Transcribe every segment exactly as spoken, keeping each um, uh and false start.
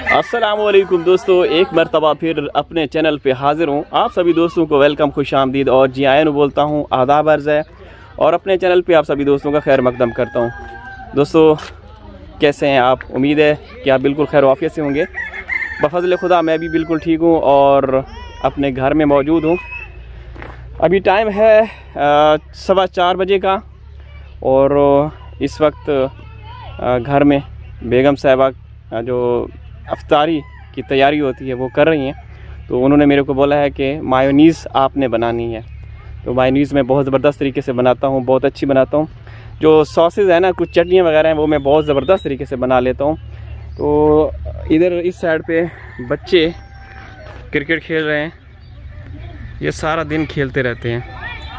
अस्सलामुअलैकुम दोस्तों, एक मरतबा फिर अपने चैनल पे हाज़िर हूँ। आप सभी दोस्तों को वेलकम, खुश आमदीद और जी आयन बोलता हूँ, आदाब अर्ज़ है और अपने चैनल पे आप सभी दोस्तों का खैर मकदम करता हूँ। दोस्तों कैसे हैं आप? उम्मीद है कि आप बिल्कुल खैर वाफियत से होंगे। बफज़ल खुदा मैं भी बिल्कुल ठीक हूँ और अपने घर में मौजूद हूँ। अभी टाइम है सवा चार बजे का और इस वक्त घर में बेगम साहिबा जो अफ्तारी की तैयारी होती है वो कर रही हैं। तो उन्होंने मेरे को बोला है कि मायोनीज़ आपने बनानी है। तो मायोनीज़ मैं बहुत ज़बरदस्त तरीके से बनाता हूँ, बहुत अच्छी बनाता हूँ। जो सॉसेज है ना, कुछ चटनियाँ वगैरह हैं, वो मैं बहुत ज़बरदस्त तरीके से बना लेता हूँ। तो इधर इस साइड पे बच्चे क्रिकेट खेल रहे हैं, ये सारा दिन खेलते रहते हैं।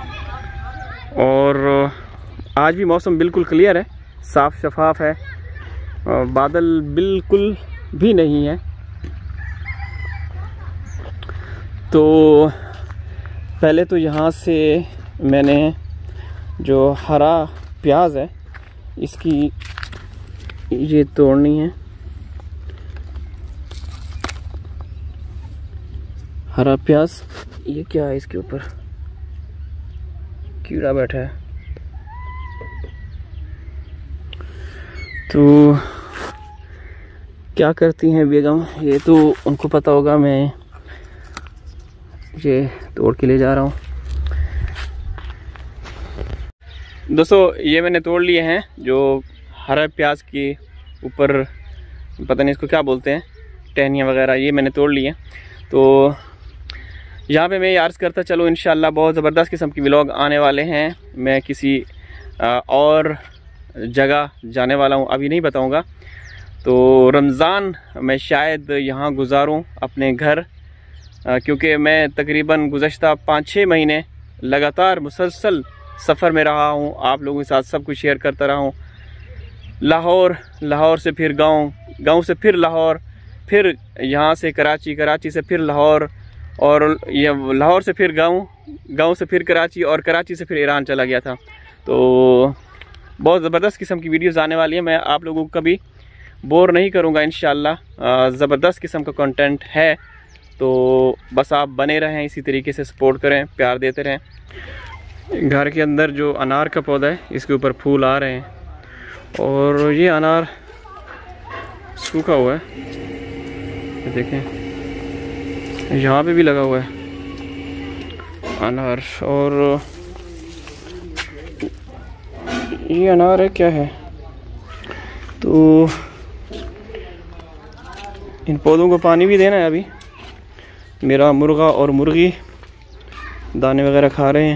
और आज भी मौसम बिल्कुल क्लियर है, साफ़ शफाफ है, बादल बिल्कुल भी नहीं है। तो पहले तो यहाँ से मैंने जो हरा प्याज है इसकी ये तोड़नी है। हरा प्याज, ये क्या है? इसके ऊपर कीड़ा बैठा है। तो क्या करती हैं बेगम, ये तो उनको पता होगा। मैं ये तोड़ के ले जा रहा हूँ। दोस्तों ये मैंने तोड़ लिए हैं जो हरा प्याज के ऊपर, पता नहीं इसको क्या बोलते हैं, टहनियाँ वगैरह, ये मैंने तोड़ लिए। तो यहाँ पे मैं ये अर्ज़ करता चलो, इंशाल्लाह बहुत ज़बरदस्त किस्म की व्लॉग आने वाले हैं। मैं किसी और जगह जाने वाला हूँ, अभी नहीं बताऊँगा। तो रमज़ान मैं शायद यहाँ गुजारूँ अपने घर, क्योंकि मैं तकरीबन गुज़श्ता पाँच छः महीने लगातार मुसलसल सफ़र में रहा हूँ। आप लोगों के साथ सब कुछ शेयर करता रहा हूँ। लाहौर, लाहौर से फिर गांव, गांव से फिर लाहौर, फिर यहाँ से कराची, कराची से फिर लाहौर, और ये लाहौर से फिर गांव, गांव से फिर कराची, और कराची से फिर ईरान चला गया था। तो बहुत ज़बरदस्त किस्म की वीडियोज़ आने वाली है। मैं आप लोगों को कभी बोर नहीं करूँगा इंशाल्लाह। ज़बरदस्त किस्म का कंटेंट है, तो बस आप बने रहें, इसी तरीके से सपोर्ट करें, प्यार देते रहें। घर के अंदर जो अनार का पौधा है इसके ऊपर फूल आ रहे हैं और ये अनार सूखा हुआ है, ये देखें यहाँ पे भी लगा हुआ है अनार। और ये अनार है, क्या है? तो इन पौधों को पानी भी देना है। अभी मेरा मुर्गा और मुर्गी दाने वगैरह खा रहे हैं।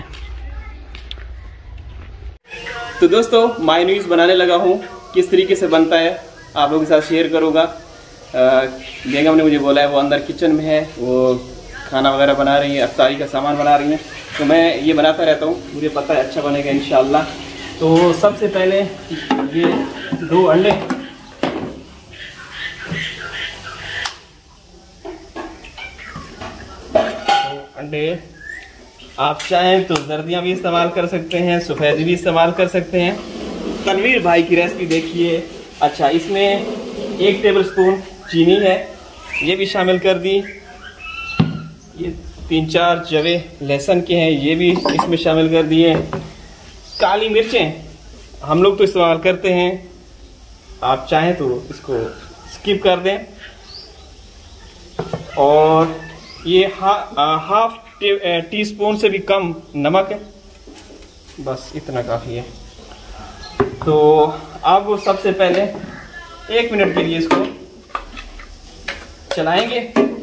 तो दोस्तों मायोनीज़ बनाने लगा हूँ, किस तरीके से बनता है आप लोगों के साथ शेयर करूँगा। बेगम ने मुझे बोला है, वो अंदर किचन में है, वो खाना वगैरह बना रही है, अफ्तारी का सामान बना रही है। तो मैं ये बनाता रहता हूँ, मुझे पता है अच्छा बनेगा इंशाल्लाह। तो सबसे पहले ये दो अंडे, अंडे आप चाहें तो जर्दियाँ भी इस्तेमाल कर सकते हैं, सफ़ेदी भी इस्तेमाल कर सकते हैं। तनवीर भाई की रेसिपी देखिए। अच्छा, इसमें एक टेबलस्पून चीनी है, ये भी शामिल कर दी। ये तीन चार जवे लहसुन के हैं, ये भी इसमें शामिल कर दिए। काली मिर्चें हम लोग तो इस्तेमाल करते हैं, आप चाहें तो इसको स्किप कर दें। और ये हा, हाफ टी, टी स्पून से भी कम नमक है, बस इतना काफ़ी है। तो अब सबसे पहले एक मिनट के लिए इसको चलाएंगे।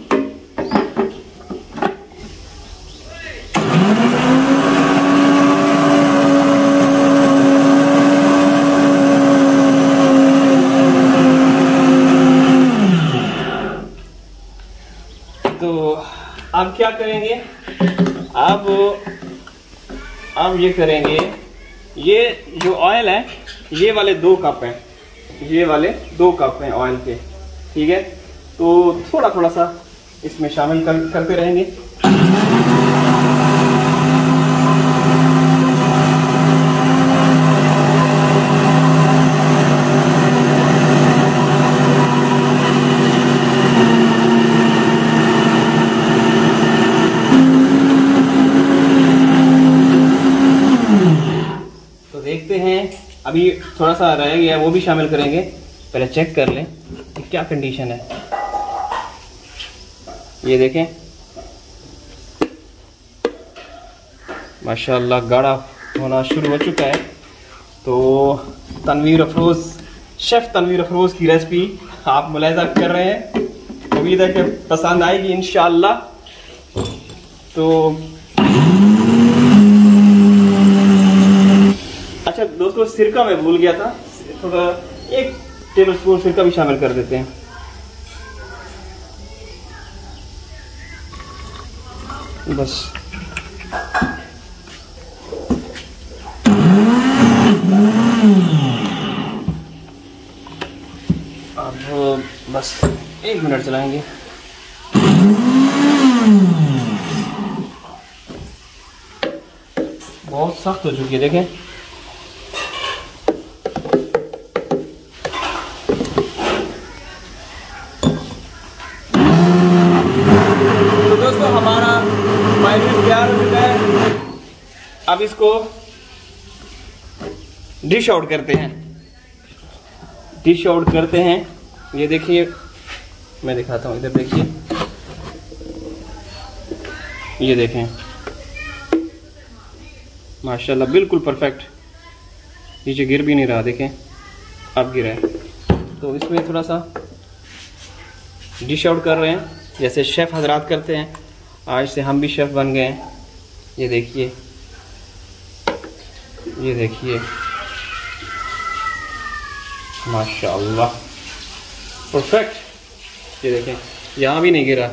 तो अब क्या करेंगे, अब अब ये करेंगे, ये जो ऑयल है ये वाले दो कप हैं, ये वाले दो कप हैं ऑयल के, ठीक है। तो थोड़ा थोड़ा सा इसमें शामिल कर, करते रहेंगे। अभी थोड़ा सा रह गया है, वो भी शामिल करेंगे। पहले चेक कर लें कि क्या कंडीशन है। ये देखें माशाल्लाह गाढ़ा होना शुरू हो चुका है। तो तनवीर अफरोज़, शेफ़ तनवीर अफरोज़ की रेसिपी आप मुलाहिज़ा कर रहे हैं, उम्मीद है कि पसंद आएगी इंशाअल्लाह। तो अच्छा दोस्तों, सिरका मैं भूल गया था, थोड़ा एक टेबल स्पून सिरका भी शामिल कर देते हैं। बस अब बस एक मिनट चलाएंगे। बहुत सख्त हो चुकी है देखें। तो दोस्तों हमारा मायोनीज तैयार हो चुका है। अब इसको डिश आउट करते हैं डिश आउट करते हैं। ये देखिए, मैं दिखाता हूँ, इधर देखिए, ये देखें माशाल्लाह बिल्कुल परफेक्ट, नीचे गिर भी नहीं रहा, देखें अब गिरा है। तो इसमें थोड़ा सा डिश आउट कर रहे हैं जैसे शेफ़ हजरात करते हैं। आज से हम भी शेफ़ बन गए हैं। ये देखिए, ये देखिए माशाल्लाह परफेक्ट। ये देखें यहाँ भी नहीं गिरा।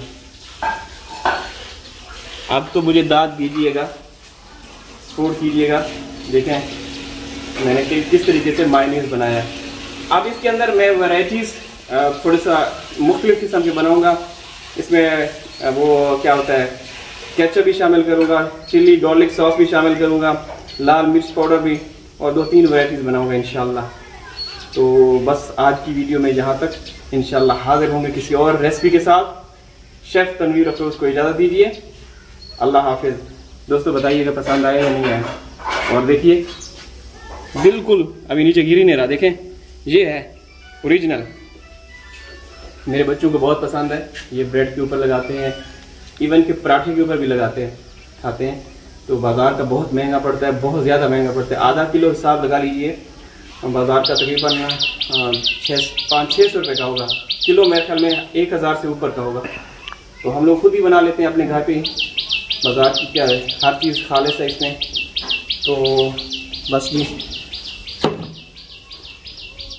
अब तो मुझे दाद दीजिएगा, सपोर्ट कीजिएगा। देखें मैंने किस तरीके से मायोनीज बनाया है। अब इसके अंदर मैं वैरायटीज़ थोड़ा सा मुख्तलिफ किस्म के बनाऊंगा। इसमें वो क्या होता है, केचप भी शामिल करूंगा, चिली गार्लिक सॉस भी शामिल करूंगा, लाल मिर्च पाउडर भी, और दो तीन वैरायटीज़ बनाऊंगा इंशाल्लाह। तो बस आज की वीडियो में यहाँ तक, इंशाल्लाह हाजिर होंगे किसी और रेसिपी के साथ। शेफ़ तनवीर अफरोज़ को इजाज़त दीजिए। अल्लाह हाफिज़। दोस्तों बताइएगा पसंद आया या नहीं आया। और देखिए बिल्कुल अभी नीचे गिर ही नहीं रहा, देखें ये है ओरिजिनल। मेरे बच्चों को बहुत पसंद है। ये ब्रेड के ऊपर लगाते हैं, इवन के पराठे के ऊपर भी लगाते हैं, खाते हैं। तो बाज़ार का बहुत महंगा पड़ता है, बहुत ज़्यादा महंगा पड़ता है। आधा किलो हिसाब लगा लीजिए, बाज़ार का तकरीबन छः पाँच छः सौ रुपये का होगा किलो। मेरे ख्याल में एक हज़ार से ऊपर का होगा। तो हम लोग खुद ही बना लेते हैं अपने घर पे। बाज़ार की क्या है, हर चीज़ खालिस है इसमें। तो बस भी